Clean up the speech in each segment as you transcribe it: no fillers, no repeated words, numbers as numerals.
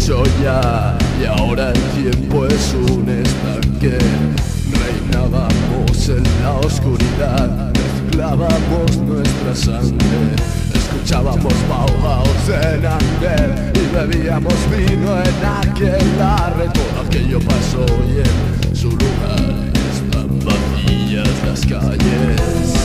hecho ya, y ahora el tiempo es un estanque. Reinábamos en la oscuridad, mezclábamos nuestra sangre. Escuchábamos Bauhaus en Anger y bebíamos vino en aquelarre. Todo aquello pasó y en su lugar están vacías las calles.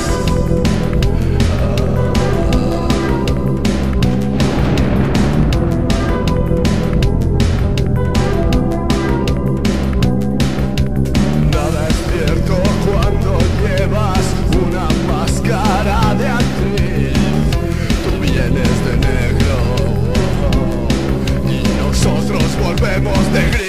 Nada es cierto cuando llevas una máscara de actriz. Tú vienes de negro y nosotros volvemos de gris.